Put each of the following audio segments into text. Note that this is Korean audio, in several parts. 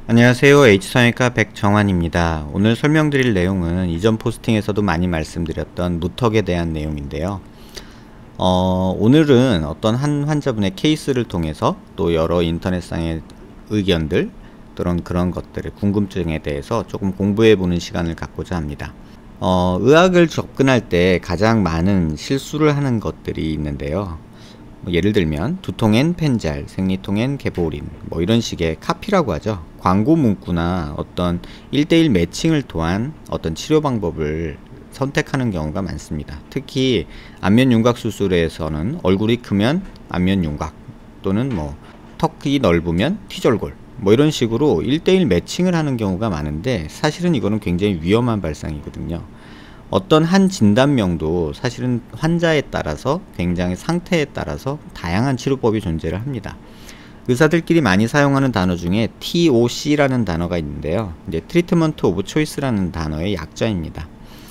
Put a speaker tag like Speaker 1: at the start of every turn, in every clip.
Speaker 1: 안녕하세요. H성형외과 백정환입니다. 오늘 설명드릴 내용은 이전 포스팅에서도 많이 말씀드렸던 무턱에 대한 내용인데요. 오늘은 어떤 한 환자분의 케이스를 통해서 또 여러 인터넷상의 의견들 또는 그런 것들의 궁금증에 대해서 조금 공부해보는 시간을 갖고자 합니다. 의학을 접근할 때 가장 많은 실수를 하는 것들이 있는데요. 예를 들면 두통엔 펜잘, 생리통엔 개보린 이런 식의 카피라고 하죠. 광고 문구나 어떤 1대1 매칭을 통한 어떤 치료 방법을 선택하는 경우가 많습니다. 특히 안면 윤곽 수술에서는 얼굴이 크면 안면 윤곽 또는 턱이 넓으면 T절골 이런 식으로 1대1 매칭을 하는 경우가 많은데 사실은 이거는 굉장히 위험한 발상이거든요. 어떤 한 진단명도 사실은 환자에 따라서 굉장히 상태에 따라서 다양한 치료법이 존재를 합니다. 의사들끼리 많이 사용하는 단어 중에 TOC라는 단어가 있는데요. 이제 트리트먼트 오브 초이스라는 단어의 약자입니다.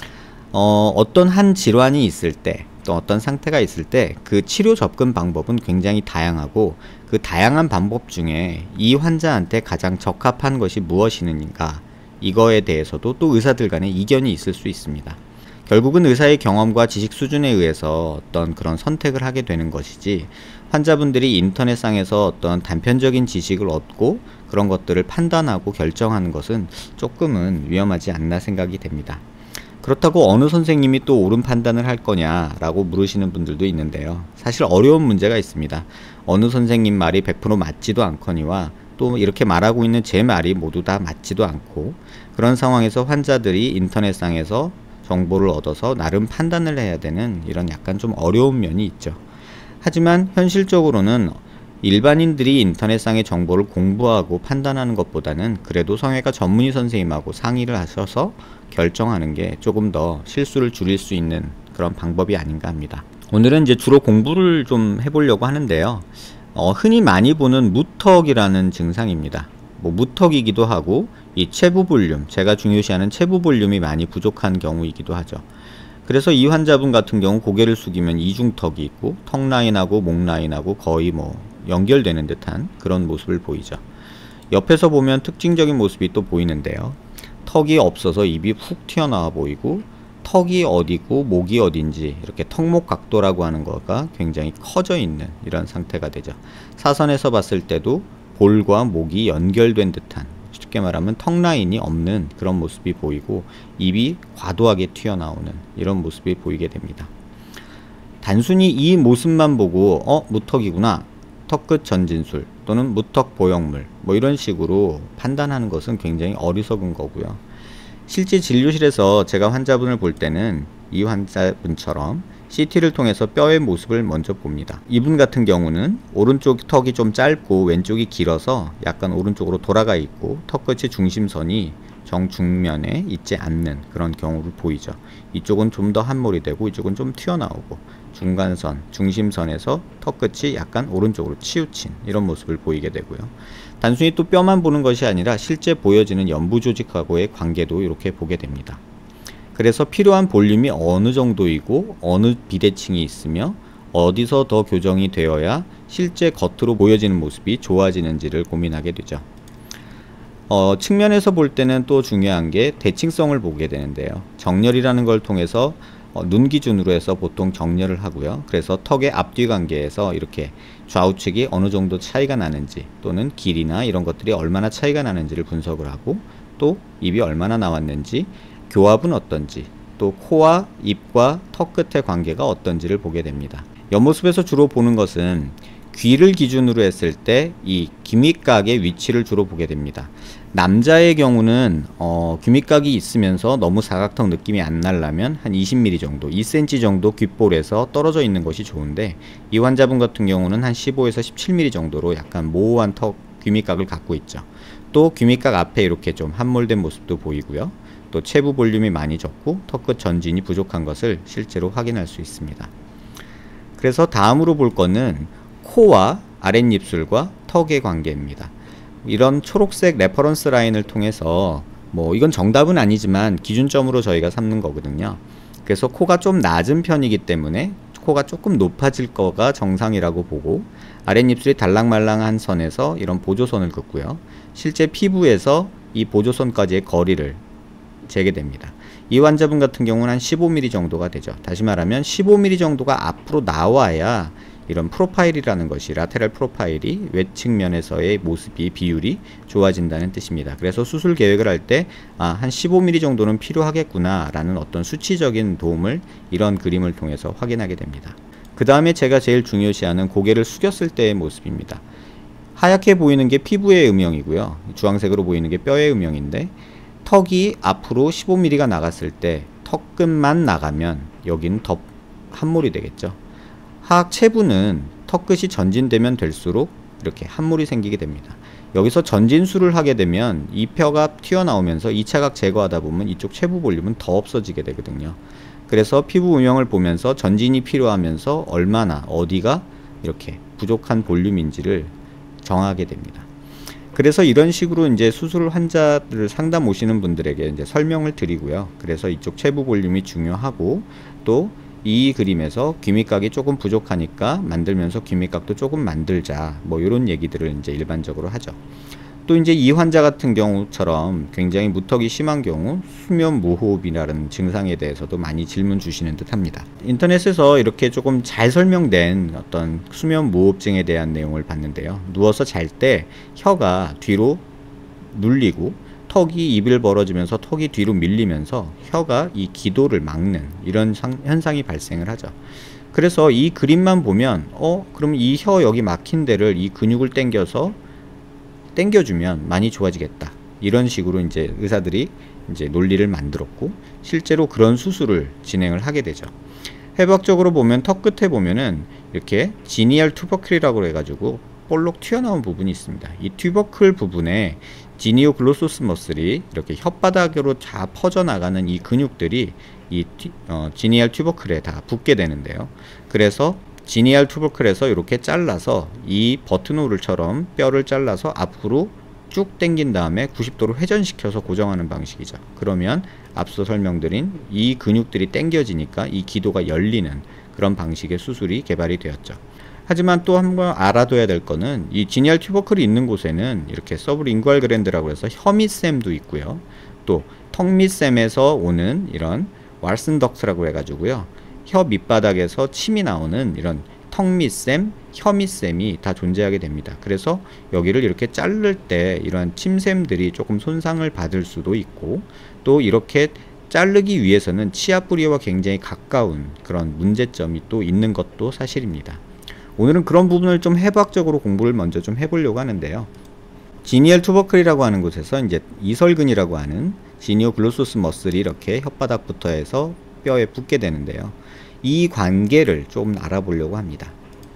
Speaker 1: 어떤 한 질환이 있을 때 또 어떤 상태가 있을 때 그 치료 접근 방법은 굉장히 다양하고 그 다양한 방법 중에 이 환자한테 가장 적합한 것이 무엇이는가 이거에 대해서도 또 의사들 간에 이견이 있을 수 있습니다. 결국은 의사의 경험과 지식 수준에 의해서 어떤 그런 선택을 하게 되는 것이지 환자분들이 인터넷상에서 어떤 단편적인 지식을 얻고 그런 것들을 판단하고 결정하는 것은 조금은 위험하지 않나 생각이 됩니다. 그렇다고 어느 선생님이 또 옳은 판단을 할 거냐라고 물으시는 분들도 있는데요. 사실 어려운 문제가 있습니다. 어느 선생님 말이 100% 맞지도 않거니와 또 이렇게 말하고 있는 제 말이 모두 다 맞지도 않고 그런 상황에서 환자들이 인터넷상에서 정보를 얻어서 나름 판단을 해야 되는 이런 약간 좀 어려운 면이 있죠. 하지만 현실적으로는 일반인들이 인터넷상의 정보를 공부하고 판단하는 것보다는 그래도 성형외과 전문의 선생님하고 상의를 하셔서 결정하는 게 조금 더 실수를 줄일 수 있는 그런 방법이 아닌가 합니다. 오늘은 이제 주로 공부를 좀 해보려고 하는데요. 흔히 많이 보는 무턱이라는 증상입니다. 무턱이기도 하고 이 체부 볼륨, 제가 중요시하는 체부 볼륨이 많이 부족한 경우이기도 하죠. 그래서 이 환자분 같은 경우 고개를 숙이면 이중턱이 있고 턱 라인하고 목 라인하고 거의 연결되는 듯한 그런 모습을 보이죠. 옆에서 보면 특징적인 모습이 또 보이는데요. 턱이 없어서 입이 훅 튀어나와 보이고 턱이 어디고 목이 어딘지 이렇게 턱목 각도라고 하는 거가 굉장히 커져 있는 이런 상태가 되죠. 사선에서 봤을 때도 볼과 목이 연결된 듯한, 쉽게 말하면 턱 라인이 없는 그런 모습이 보이고 입이 과도하게 튀어나오는 이런 모습이 보이게 됩니다. 단순히 이 모습만 보고 무턱이구나, 턱끝 전진술 또는 무턱 보형물 이런 식으로 판단하는 것은 굉장히 어리석은 거고요. 실제 진료실에서 제가 환자분을 볼 때는 이 환자분처럼 CT를 통해서 뼈의 모습을 먼저 봅니다. 이분 같은 경우는 오른쪽 턱이 좀 짧고 왼쪽이 길어서 약간 오른쪽으로 돌아가 있고 턱끝의 중심선이 정중면에 있지 않는 그런 경우를 보이죠. 이쪽은 좀 더 함몰이 되고 이쪽은 좀 튀어나오고 중간선, 중심선에서 턱끝이 약간 오른쪽으로 치우친 이런 모습을 보이게 되고요. 단순히 또 뼈만 보는 것이 아니라 실제 보여지는 연부 조직하고의 관계도 이렇게 보게 됩니다. 그래서 필요한 볼륨이 어느 정도이고 어느 비대칭이 있으며 어디서 더 교정이 되어야 실제 겉으로 보여지는 모습이 좋아지는지를 고민하게 되죠. 측면에서 볼 때는 또 중요한 게 대칭성을 보게 되는데요. 정렬이라는 걸 통해서 눈 기준으로 해서 보통 정렬을 하고요. 그래서 턱의 앞뒤 관계에서 이렇게 좌우측이 어느 정도 차이가 나는지 또는 길이나 이런 것들이 얼마나 차이가 나는지를 분석을 하고 또 입이 얼마나 나왔는지 교합은 어떤지 또 코와 입과 턱 끝의 관계가 어떤지를 보게 됩니다. 옆모습에서 주로 보는 것은 귀를 기준으로 했을 때 이 귀밑각의 위치를 주로 보게 됩니다. 남자의 경우는 귀밑각이 있으면서 너무 사각턱 느낌이 안 나려면 한 20mm 정도, 2cm 정도 귓볼에서 떨어져 있는 것이 좋은데 이 환자분 같은 경우는 한 15에서 17mm 정도로 약간 모호한 턱 귀밑각을 갖고 있죠. 또 귀밑각 앞에 이렇게 좀 함몰된 모습도 보이고요. 또 체부 볼륨이 많이 적고 턱끝 전진이 부족한 것을 실제로 확인할 수 있습니다. 그래서 다음으로 볼 거는 코와 아랫입술과 턱의 관계입니다. 이런 초록색 레퍼런스 라인을 통해서 이건 정답은 아니지만 기준점으로 저희가 삼는 거거든요. 그래서 코가 좀 낮은 편이기 때문에 코가 조금 높아질 거가 정상이라고 보고 아랫입술이 달랑말랑한 선에서 이런 보조선을 긋고요. 실제 피부에서 이 보조선까지의 거리를 재게 됩니다. 이 환자분 같은 경우는 한 15mm 정도가 되죠. 다시 말하면 15mm 정도가 앞으로 나와야 이런 프로파일이라는 것이, 라테랄 프로파일이 외측면에서의 모습이, 비율이 좋아진다는 뜻입니다. 그래서 수술 계획을 할 때 한 15mm 정도는 필요하겠구나 라는 어떤 수치적인 도움을 이런 그림을 통해서 확인하게 됩니다. 그 다음에 제가 제일 중요시하는 고개를 숙였을 때의 모습입니다. 하얗게 보이는 게 피부의 음영이고요. 주황색으로 보이는 게 뼈의 음영인데, 턱이 앞으로 15mm가 나갔을 때 턱끝만 나가면 여기는 더 함몰이 되겠죠. 하악체부는 턱끝이 전진되면 될수록 이렇게 함몰이 생기게 됩니다. 여기서 전진술을 하게 되면 이 뼈가 튀어나오면서 2차각 제거하다 보면 이쪽 체부 볼륨은 더 없어지게 되거든요. 그래서 피부 음영을 보면서 전진이 필요하면서 얼마나 어디가 이렇게 부족한 볼륨인지를 정하게 됩니다. 그래서 이런 식으로 이제 수술 환자들 상담 오시는 분들에게 이제 설명을 드리고요. 그래서 이쪽 체부 볼륨이 중요하고, 또 이 그림에서 귀밑각이 조금 부족하니까 만들면서 귀밑각도 조금 만들자, 뭐 이런 얘기들을 이제 일반적으로 하죠. 또 이제 이 환자 같은 경우처럼 굉장히 무턱이 심한 경우 수면 무호흡이라는 증상에 대해서도 많이 질문 주시는 듯 합니다. 인터넷에서 이렇게 조금 잘 설명된 어떤 수면 무호흡증에 대한 내용을 봤는데요. 누워서 잘 때 혀가 뒤로 눌리고 턱이, 입을 벌어지면서 턱이 뒤로 밀리면서 혀가 이 기도를 막는 이런 현상이 발생을 하죠. 그래서 이 그림만 보면 그럼 이 혀 여기 막힌 데를 이 근육을 당겨주면 많이 좋아지겠다, 이런 식으로 이제 의사들이 이제 논리를 만들었고, 실제로 그런 수술을 진행을 하게 되죠. 해부학적으로 보면 턱 끝에 보면은 이렇게 지니얼 튜버클이라고 해가지고 볼록 튀어나온 부분이 있습니다. 이 튜버클 부분에 지니오글로소스 머슬이 이렇게 혓바닥으로 다 퍼져나가는 이 근육들이 이 지니얼 튜버클에 다 붙게 되는데요. 그래서 지니얼 튜버클에서 이렇게 잘라서 이 버튼홀처럼 뼈를 잘라서 앞으로 쭉 당긴 다음에 90도로 회전시켜서 고정하는 방식이죠. 그러면 앞서 설명드린 이 근육들이 당겨지니까 이 기도가 열리는 그런 방식의 수술이 개발이 되었죠. 하지만 또 한번 알아둬야 될 거는, 이 지니얼 튜버클이 있는 곳에는 이렇게 서브링구얼 그랜드라고 해서 혀밑샘도 있고요. 또 턱밑샘에서 오는 이런 왈슨덕트라고 해가지고요. 혀 밑바닥에서 침이 나오는 이런 턱밑샘, 혀밑샘이 다 존재하게 됩니다. 그래서 여기를 이렇게 자를 때 이러한 침샘들이 조금 손상을 받을 수도 있고, 또 이렇게 자르기 위해서는 치아 뿌리와 굉장히 가까운 그런 문제점이 또 있는 것도 사실입니다. 오늘은 그런 부분을 좀 해부학적으로 공부를 먼저 좀 해보려고 하는데요. 지니얼 튜버클이라고 하는 곳에서 이제 이설근이라고 하는 지니오글로소스 머슬이 이렇게 혓바닥부터 해서 뼈에 붙게 되는데요. 이 관계를 좀 알아보려고 합니다.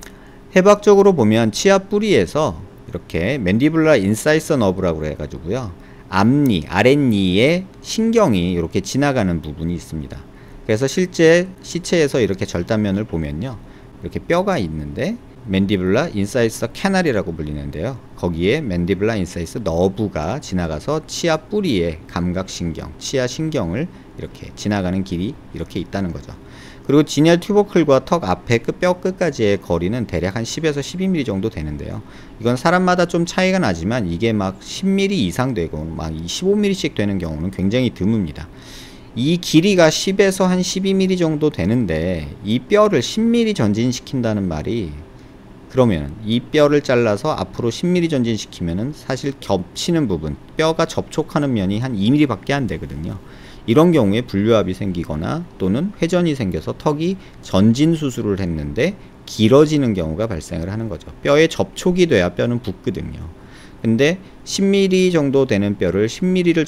Speaker 1: 해부학적으로 보면 치아 뿌리에서 이렇게 맨디블라 인사이서 너브라고 해가지고요. 앞니, 아랫니에 신경이 이렇게 지나가는 부분이 있습니다. 그래서 실제 시체에서 이렇게 절단면을 보면요. 이렇게 뼈가 있는데 맨디블라 인사이서 캐널이라고 불리는데요. 거기에 맨디블라 인사이서 너브가 지나가서 치아 뿌리에 감각신경, 치아 신경을 이렇게 지나가는 길이 이렇게 있다는 거죠. 그리고 지니얼 튜버클과 턱 앞에 뼈 끝까지의 거리는 대략 한 10에서 12mm 정도 되는데요. 이건 사람마다 좀 차이가 나지만 이게 막 10mm 이상 되고 막 15mm씩 되는 경우는 굉장히 드뭅니다. 이 길이가 10에서 한 12mm 정도 되는데 이 뼈를 10mm 전진시킨다는 말이, 그러면 이 뼈를 잘라서 앞으로 10mm 전진시키면은 사실 겹치는 부분, 뼈가 접촉하는 면이 한 2mm 밖에 안 되거든요. 이런 경우에 분류압이 생기거나 또는 회전이 생겨서 턱이 전진 수술을 했는데 길어지는 경우가 발생을 하는 거죠. 뼈에 접촉이 돼야 뼈는 붙거든요. 근데 10mm 정도 되는 뼈를 10mm를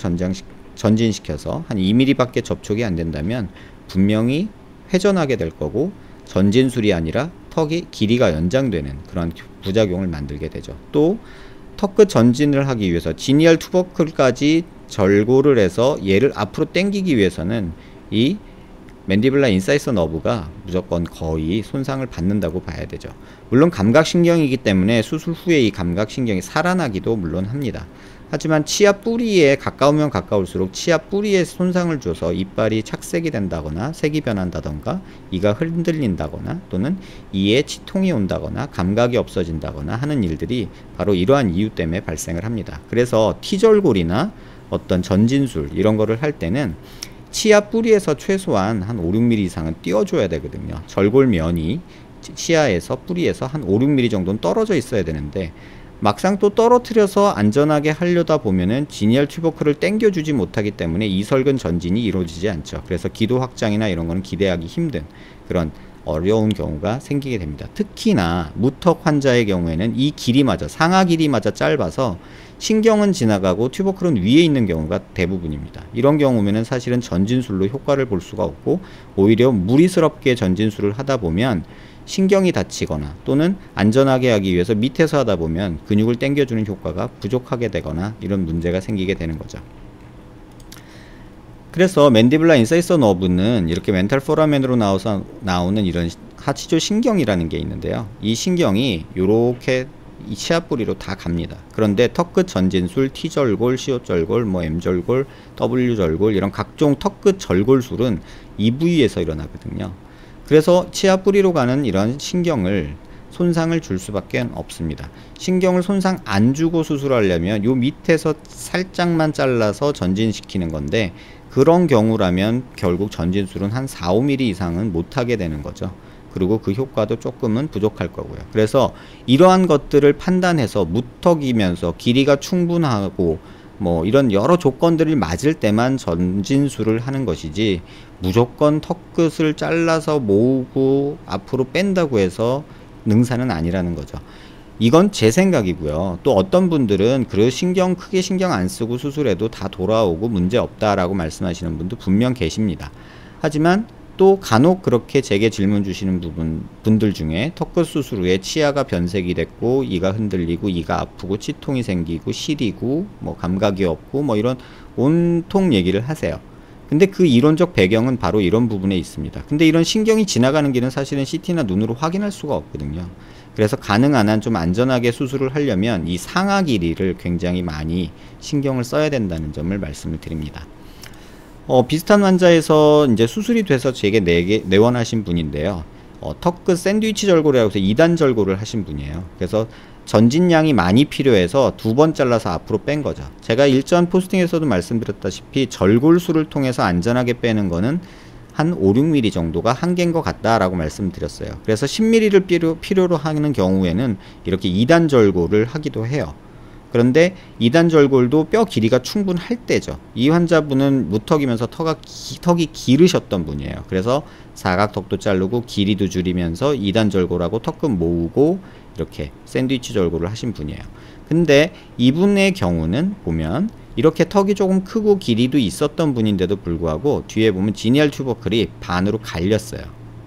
Speaker 1: 전진시켜서 한 2mm 밖에 접촉이 안 된다면 분명히 회전하게 될 거고, 전진술이 아니라 턱이 길이가 연장되는 그런 부작용을 만들게 되죠. 또 턱끝 전진을 하기 위해서 지니얼 튜버클까지 절골을 해서 얘를 앞으로 당기기 위해서는 이 맨디블라 인사이서 너브가 무조건 거의 손상을 받는다고 봐야 되죠. 물론 감각신경이기 때문에 수술 후에 이 감각신경이 살아나기도 물론 합니다. 하지만 치아 뿌리에 가까우면 가까울수록 치아 뿌리에 손상을 줘서 이빨이 착색이 된다거나 색이 변한다던가 이가 흔들린다거나 또는 이에 치통이 온다거나 감각이 없어진다거나 하는 일들이 바로 이러한 이유 때문에 발생을 합니다. 그래서 T절골이나 어떤 전진술 이런 거를 할 때는 치아 뿌리에서 최소한 한 5, 6mm 이상은 띄워줘야 되거든요. 절골면이 치아에서 뿌리에서 한 5, 6mm 정도는 떨어져 있어야 되는데 막상 또 떨어뜨려서 안전하게 하려다 보면은 지니얼 튜버클을 당겨주지 못하기 때문에 이설근 전진이 이루어지지 않죠. 그래서 기도 확장이나 이런 거는 기대하기 힘든 그런 어려운 경우가 생기게 됩니다. 특히나 무턱 환자의 경우에는 이 길이마저 상하 길이마저 짧아서 신경은 지나가고 튜버클은 위에 있는 경우가 대부분입니다. 이런 경우면은 사실은 전진술로 효과를 볼 수가 없고 오히려 무리스럽게 전진술을 하다 보면 신경이 다치거나 또는 안전하게 하기 위해서 밑에서 하다 보면 근육을 당겨주는 효과가 부족하게 되거나 이런 문제가 생기게 되는 거죠. 그래서 맨디블라 인사이서 너브는 이렇게 멘탈 포라멘으로 나오는 이런 하치조 신경이라는 게 있는데요. 이 신경이 이렇게 이 치아 뿌리로 다 갑니다. 그런데 턱끝 전진술, T절골, C절골, 뭐 M절골, W절골 이런 각종 턱끝 절골술은 이 부위에서 일어나거든요. 그래서 치아 뿌리로 가는 이런 신경을 손상을 줄 수밖에 없습니다. 신경을 손상 안 주고 수술하려면 요 밑에서 살짝만 잘라서 전진시키는 건데 그런 경우라면 결국 전진술은 한 4, 5mm 이상은 못하게 되는 거죠. 그리고 그 효과도 조금은 부족할 거고요. 그래서 이러한 것들을 판단해서 무턱이면서 길이가 충분하고 뭐 이런 여러 조건들을 맞을 때만 전진술을 하는 것이지 무조건 턱끝을 잘라서 모으고 앞으로 뺀다고 해서 능사는 아니라는 거죠. 이건 제 생각이고요. 또 어떤 분들은 크게 신경 안 쓰고 수술해도 다 돌아오고 문제 없다라고 말씀하시는 분도 분명 계십니다. 하지만 또 간혹 그렇게 제게 질문 주시는 분들 중에 턱끝 수술 후에 치아가 변색이 됐고 이가 흔들리고 이가 아프고 치통이 생기고 시리고 뭐 감각이 없고 뭐 이런 온통 얘기를 하세요. 근데 그 이론적 배경은 바로 이런 부분에 있습니다. 근데 이런 신경이 지나가는 길은 사실은 CT나 눈으로 확인할 수가 없거든요. 그래서 가능한 한 좀 안전하게 수술을 하려면 이 상하 길이를 굉장히 많이 신경을 써야 된다는 점을 말씀을 드립니다. 비슷한 환자에서 이제 수술이 돼서 제게 내원하신 분인데요. 턱끝 샌드위치 절골이라고 해서 2단 절골을 하신 분이에요. 그래서 전진량이 많이 필요해서 2번 잘라서 앞으로 뺀 거죠. 제가 일전 포스팅에서도 말씀드렸다시피 절골술을 통해서 안전하게 빼는 거는 한 5, 6mm 정도가 한계인 것 같다라고 말씀드렸어요. 그래서 10mm를 필요로 하는 경우에는 이렇게 2단 절골을 하기도 해요. 그런데 2단 절골도 뼈 길이가 충분할 때죠. 이 환자분은 무턱이면서 턱이 기르셨던 분이에요. 그래서 사각턱도 자르고 길이도 줄이면서 2단 절골하고 턱끝 모으고 이렇게 샌드위치 절골을 하신 분이에요. 근데 이분의 경우는 보면 이렇게 턱이 조금 크고 길이도 있었던 분인데도 불구하고 뒤에 보면 지니얼 튜버클이 반으로 갈렸어요.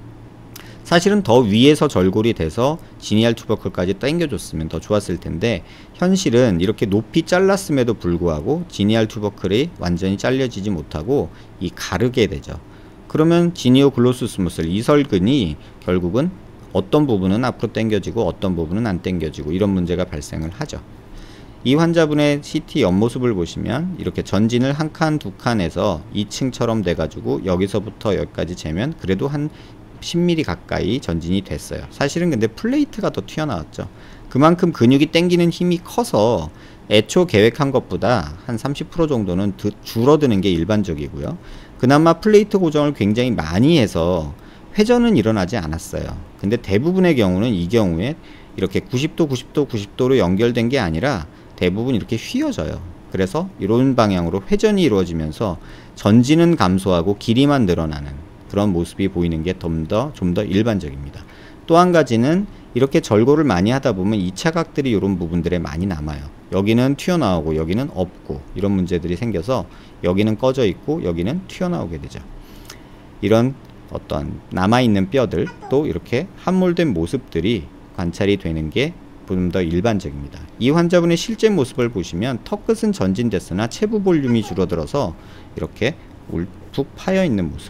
Speaker 1: 사실은 더 위에서 절골이 돼서 지니얼 튜버클까지 당겨줬으면 더 좋았을 텐데 현실은 이렇게 높이 잘랐음에도 불구하고 지니얼 튜버클이 완전히 잘려지지 못하고 이 가르게 되죠. 그러면 지니오 글로수스 머슬 이설근이 결국은 어떤 부분은 앞으로 당겨지고 어떤 부분은 안 당겨지고 이런 문제가 발생을 하죠. 이 환자분의 CT 옆모습을 보시면 이렇게 전진을 한 칸, 두 칸에서 2층처럼 돼가지고 여기서부터 여기까지 재면 그래도 한 10mm 가까이 전진이 됐어요. 사실은 근데 플레이트가 더 튀어나왔죠. 그만큼 근육이 당기는 힘이 커서 애초 계획한 것보다 한 30% 정도는 줄어드는 게 일반적이고요. 그나마 플레이트 고정을 굉장히 많이 해서 회전은 일어나지 않았어요. 근데 대부분의 경우는 이 경우에 이렇게 90도, 90도, 90도로 연결된 게 아니라 대부분 이렇게 휘어져요. 그래서 이런 방향으로 회전이 이루어지면서 전진은 감소하고 길이만 늘어나는 그런 모습이 보이는 게 좀 더 일반적입니다. 또 한 가지는 이렇게 절골을 많이 하다 보면 2차 각들이 이런 부분들에 많이 남아요. 여기는 튀어나오고 여기는 없고 이런 문제들이 생겨서 여기는 꺼져 있고 여기는 튀어나오게 되죠. 이런 어떤 남아있는 뼈들 또 이렇게 함몰된 모습들이 관찰이 되는 게 좀 더 일반적입니다. 이 환자분의 실제 모습을 보시면 턱끝은 전진됐으나 체부 볼륨이 줄어들어서 이렇게 푹 파여 있는 모습을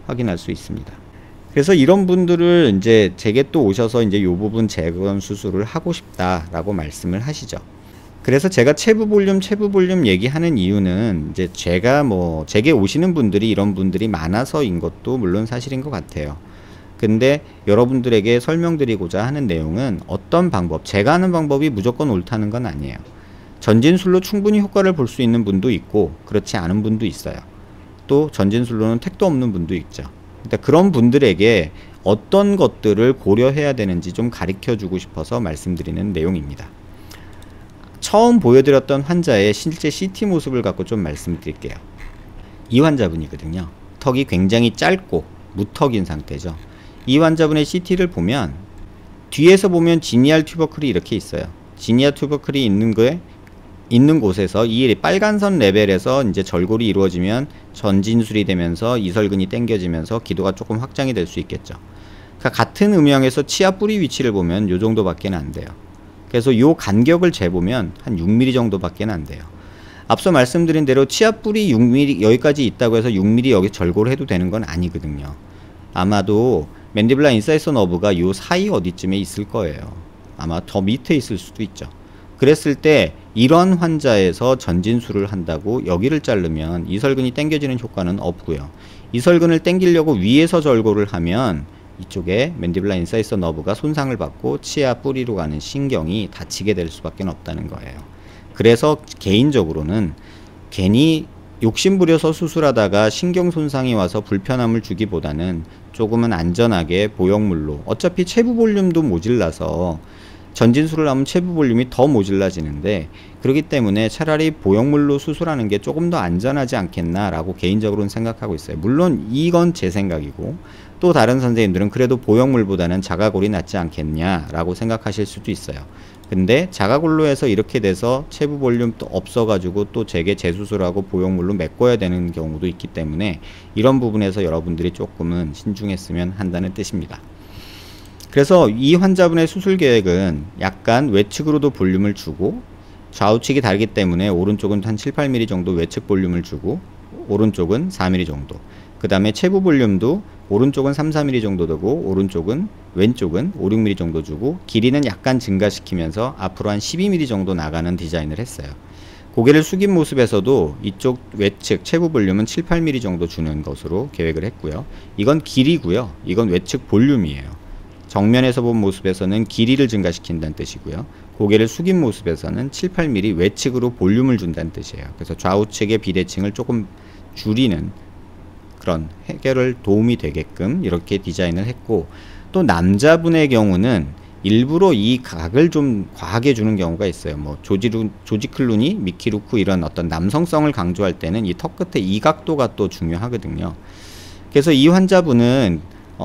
Speaker 1: 확인할 수 있습니다. 그래서 이런 분들을 이제 제게 또 오셔서 이제 이 부분 재건 수술을 하고 싶다라고 말씀을 하시죠. 그래서 제가 체부 볼륨 얘기하는 이유는 이제 제게 오시는 분들이 이런 분들이 많아서인 것도 물론 사실인 것 같아요. 근데 여러분들에게 설명드리고자 하는 내용은 어떤 방법, 제가 하는 방법이 무조건 옳다는 건 아니에요. 전진술로 충분히 효과를 볼 수 있는 분도 있고 그렇지 않은 분도 있어요. 또 전진술로는 택도 없는 분도 있죠. 그러니까 그런 분들에게 어떤 것들을 고려해야 되는지 좀 가르쳐 주고 싶어서 말씀드리는 내용입니다. 처음 보여드렸던 환자의 실제 CT 모습을 갖고 좀 말씀드릴게요. 이 환자분이거든요. 턱이 굉장히 짧고 무턱인 상태죠. 이 환자분의 CT를 보면 뒤에서 보면 지니알 튜버클이 이렇게 있어요. 지니알 튜버클이 있는 곳에서 이 빨간 선 레벨에서 이제 절골이 이루어지면 전진술이 되면서 이설근이 당겨지면서 기도가 조금 확장이 될 수 있겠죠. 그러니까 같은 음영에서 치아 뿌리 위치를 보면 요 정도밖에 안 돼요. 그래서 요 간격을 재보면 한 6mm 정도밖에 안 돼요. 앞서 말씀드린 대로 치아 뿌리 6mm 여기까지 있다고 해서 6mm 여기 절골을 해도 되는 건 아니거든요. 아마도 맨디블라 인사이서 너브가 요 사이 어디쯤에 있을 거예요. 아마 더 밑에 있을 수도 있죠. 그랬을 때 이런 환자에서 전진술을 한다고 여기를 자르면 이설근이 당겨지는 효과는 없고요. 이설근을 당기려고 위에서 절골을 하면 이쪽에 맨디블라 인사이서 너브가 손상을 받고 치아 뿌리로 가는 신경이 다치게 될 수밖에 없다는 거예요. 그래서 개인적으로는 괜히 욕심부려서 수술하다가 신경 손상이 와서 불편함을 주기보다는 조금은 안전하게 보형물로, 어차피 체부 볼륨도 모질라서 전진술을 하면 체부 볼륨이 더 모질라지는데, 그렇기 때문에 차라리 보형물로 수술하는 게 조금 더 안전하지 않겠나 라고 개인적으로는 생각하고 있어요. 물론 이건 제 생각이고, 또 다른 선생님들은 그래도 보형물보다는 자가골이 낫지 않겠냐 라고 생각하실 수도 있어요. 근데 자가골로 해서 이렇게 돼서 체부 볼륨 또 없어가지고 또 재수술하고 보형물로 메꿔야 되는 경우도 있기 때문에 이런 부분에서 여러분들이 조금은 신중했으면 한다는 뜻입니다. 그래서 이 환자분의 수술 계획은 약간 외측으로도 볼륨을 주고, 좌우측이 다르기 때문에 오른쪽은 한 7, 8mm 정도 외측 볼륨을 주고 오른쪽은 4mm 정도, 그 다음에 체부 볼륨도 오른쪽은 3, 4mm 정도 되고 왼쪽은 5, 6mm 정도 주고, 길이는 약간 증가시키면서 앞으로 한 12mm 정도 나가는 디자인을 했어요. 고개를 숙인 모습에서도 이쪽 외측 체부 볼륨은 7, 8mm 정도 주는 것으로 계획을 했고요. 이건 길이고요. 이건 외측 볼륨이에요. 정면에서 본 모습에서는 길이를 증가시킨다는 뜻이고요. 고개를 숙인 모습에서는 7, 8mm 외측으로 볼륨을 준다는 뜻이에요. 그래서 좌우측의 비대칭을 조금 줄이는 그런 해결을 도움이 되게끔 이렇게 디자인을 했고, 또 남자분의 경우는 일부러 이 각을 좀 과하게 주는 경우가 있어요. 뭐 조지 클루니, 미키 루크 이런 어떤 남성성을 강조할 때는 이 턱 끝에 이 각도가 또 중요하거든요. 그래서 이 환자분은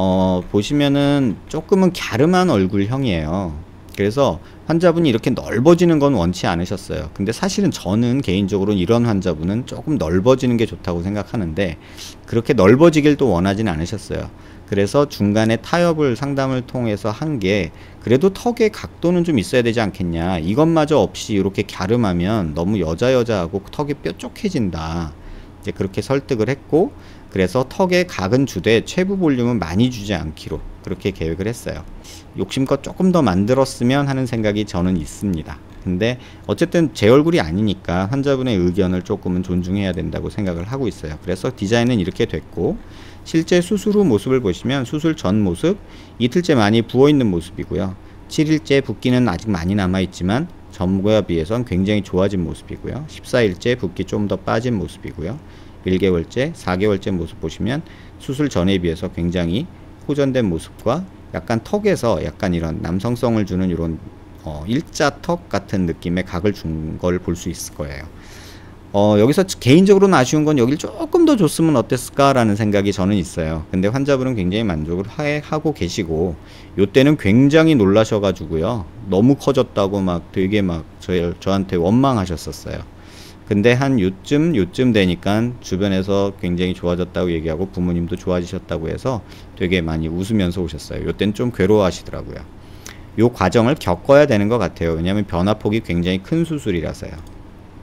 Speaker 1: 보시면은 조금은 갸름한 얼굴형이에요. 그래서 환자분이 이렇게 넓어지는 건 원치 않으셨어요. 근데 사실은 저는 개인적으로는 이런 환자분은 조금 넓어지는 게 좋다고 생각하는데, 그렇게 넓어지길 또 원하진 않으셨어요. 그래서 중간에 타협을 상담을 통해서 한 게, 그래도 턱의 각도는 좀 있어야 되지 않겠냐, 이것마저 없이 이렇게 갸름하면 너무 여자하고 턱이 뾰족해진다, 이제 그렇게 설득을 했고, 그래서 턱의 각은 주되 체부 볼륨은 많이 주지 않기로 그렇게 계획을 했어요. 욕심껏 조금 더 만들었으면 하는 생각이 저는 있습니다. 근데 어쨌든 제 얼굴이 아니니까 환자분의 의견을 조금은 존중해야 된다고 생각을 하고 있어요. 그래서 디자인은 이렇게 됐고, 실제 수술 후 모습을 보시면 수술 전 모습, 이틀째 많이 부어있는 모습이고요. 7일째 붓기는 아직 많이 남아있지만 전과 비해선 굉장히 좋아진 모습이고요. 14일째 붓기 좀 더 빠진 모습이고요. 1개월째, 4개월째 모습 보시면 수술 전에 비해서 굉장히 호전된 모습과 약간 턱에서 약간 이런 남성성을 주는 이런 일자턱 같은 느낌의 각을 준 걸 볼 수 있을 거예요. 여기서 개인적으로는 아쉬운 건 여기를 조금 더 줬으면 어땠을까 라는 생각이 저는 있어요. 근데 환자분은 굉장히 만족을 하고 계시고, 요때는 굉장히 놀라셔 가지고요, 너무 커졌다고 막 되게 막 저한테 원망하셨었어요. 근데 한 요쯤 되니까 주변에서 굉장히 좋아졌다고 얘기하고 부모님도 좋아지셨다고 해서 되게 많이 웃으면서 오셨어요. 요때는 좀 괴로워하시더라고요. 요 과정을 겪어야 되는 것 같아요. 왜냐하면 변화폭이 굉장히 큰 수술이라서요.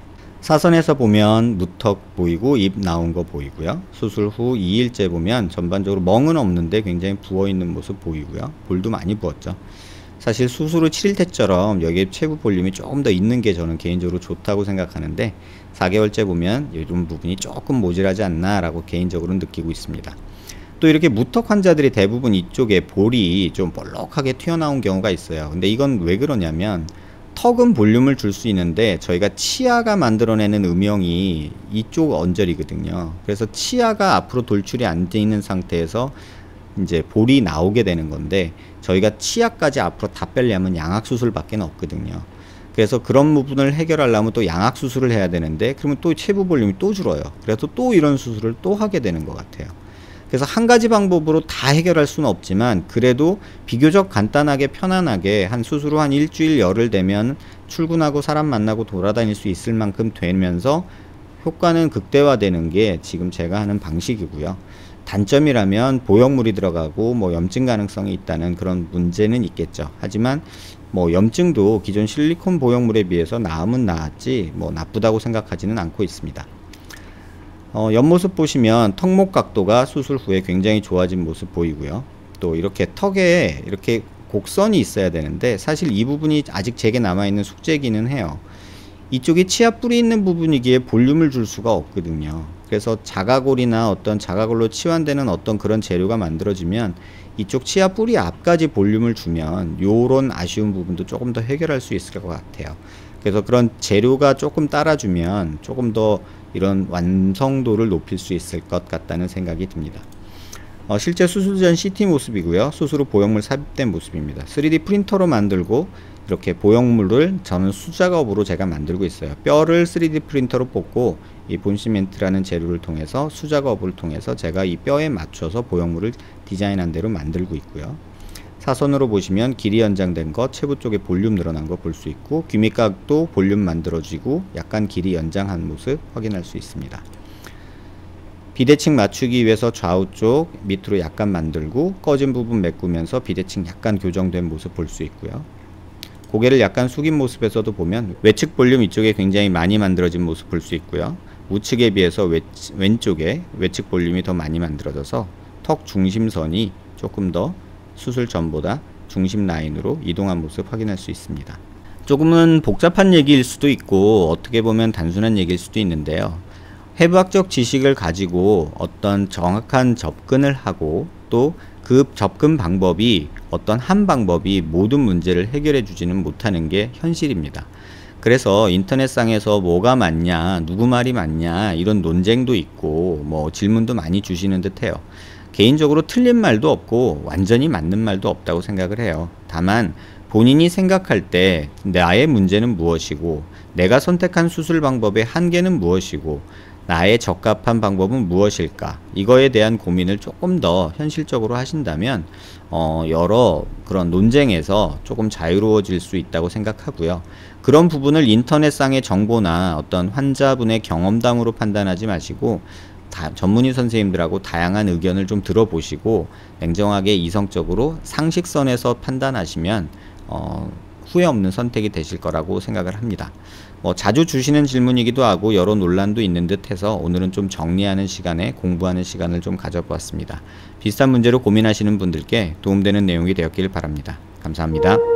Speaker 1: 사선에서 보면 무턱 보이고 입 나온 거 보이고요. 수술 후 2일째 보면 전반적으로 멍은 없는데 굉장히 부어있는 모습 보이고요. 볼도 많이 부었죠. 사실 수술 후 7일째처럼 여기에 체부 볼륨이 조금 더 있는 게 저는 개인적으로 좋다고 생각하는데 4개월째 보면 이런 부분이 조금 모질하지 않나 라고 개인적으로 느끼고 있습니다. 또 이렇게 무턱 환자들이 대부분 이쪽에 볼이 좀 볼록하게 튀어나온 경우가 있어요. 근데 이건 왜 그러냐면 턱은 볼륨을 줄 수 있는데 저희가 치아가 만들어내는 음영이 이쪽 언저리거든요. 그래서 치아가 앞으로 돌출이 안 돼 있는 상태에서 이제 볼이 나오게 되는 건데 저희가 치아까지 앞으로 다 빼려면 양악수술밖에 없거든요. 그래서 그런 부분을 해결하려면 또 양악수술을 해야 되는데 그러면 또 체부 볼륨이 또 줄어요. 그래서 또 이런 수술을 또 하게 되는 것 같아요. 그래서 한 가지 방법으로 다 해결할 수는 없지만 그래도 비교적 간단하게 편안하게 한 수술 후 한 일주일 열흘 되면 출근하고 사람 만나고 돌아다닐 수 있을 만큼 되면서 효과는 극대화되는 게 지금 제가 하는 방식이고요. 단점이라면 보형물이 들어가고 뭐 염증 가능성이 있다는 그런 문제는 있겠죠. 하지만 뭐 염증도 기존 실리콘 보형물에 비해서 나음은 나았지 뭐 나쁘다고 생각하지는 않고 있습니다. 옆모습 보시면 턱목 각도가 수술 후에 굉장히 좋아진 모습 보이고요. 또 이렇게 턱에 이렇게 곡선이 있어야 되는데 사실 이 부분이 아직 제게 남아있는 숙제기는 해요. 이쪽이 치아 뿌리 있는 부분이기에 볼륨을 줄 수가 없거든요. 그래서 자가골이나 어떤 자가골로 치환되는 어떤 그런 재료가 만들어지면 이쪽 치아 뿌리 앞까지 볼륨을 주면 요런 아쉬운 부분도 조금 더 해결할 수 있을 것 같아요. 그래서 그런 재료가 조금 따라주면 조금 더 이런 완성도를 높일 수 있을 것 같다는 생각이 듭니다. 실제 수술 전 CT 모습이고요. 수술 후 보형물 삽입된 모습입니다. 3D 프린터로 만들고 이렇게 보형물을 저는 수작업으로 제가 만들고 있어요. 뼈를 3D 프린터로 뽑고 이 본시멘트라는 재료를 통해서 수작업을 통해서 제가 이 뼈에 맞춰서 보형물을 디자인한 대로 만들고 있고요. 사선으로 보시면 길이 연장된 것, 체부 쪽에 볼륨 늘어난 거 볼 수 있고 귀밑각도 볼륨 만들어지고 약간 길이 연장한 모습 확인할 수 있습니다. 비대칭 맞추기 위해서 좌우 쪽 밑으로 약간 만들고 꺼진 부분 메꾸면서 비대칭 약간 교정된 모습 볼 수 있고요. 고개를 약간 숙인 모습에서도 보면 외측 볼륨 이쪽에 굉장히 많이 만들어진 모습 볼 수 있고요. 우측에 비해서 왼쪽에 외측 볼륨이 더 많이 만들어져서 턱 중심선이 조금 더 수술 전보다 중심 라인으로 이동한 모습 확인할 수 있습니다. 조금은 복잡한 얘기일 수도 있고 어떻게 보면 단순한 얘기일 수도 있는데요. 해부학적 지식을 가지고 어떤 정확한 접근을 하고 또 그 접근 방법이 어떤 한 방법이 모든 문제를 해결해 주지는 못하는 게 현실입니다. 그래서 인터넷상에서 뭐가 맞냐, 누구 말이 맞냐 이런 논쟁도 있고 뭐 질문도 많이 주시는 듯 해요. 개인적으로 틀린 말도 없고 완전히 맞는 말도 없다고 생각을 해요. 다만 본인이 생각할 때 나의 문제는 무엇이고 내가 선택한 수술 방법의 한계는 무엇이고 나의 적합한 방법은 무엇일까 이거에 대한 고민을 조금 더 현실적으로 하신다면 여러 그런 논쟁에서 조금 자유로워질 수 있다고 생각하고요. 그런 부분을 인터넷상의 정보나 어떤 환자분의 경험담으로 판단하지 마시고 전문의 선생님들하고 다양한 의견을 좀 들어보시고 냉정하게 이성적으로 상식선에서 판단하시면 후회 없는 선택이 되실 거라고 생각을 합니다. 자주 주시는 질문이기도 하고 여러 논란도 있는 듯 해서 오늘은 좀 정리하는 시간에 공부하는 시간을 좀 가져보았습니다. 비슷한 문제로 고민하시는 분들께 도움되는 내용이 되었길 바랍니다. 감사합니다.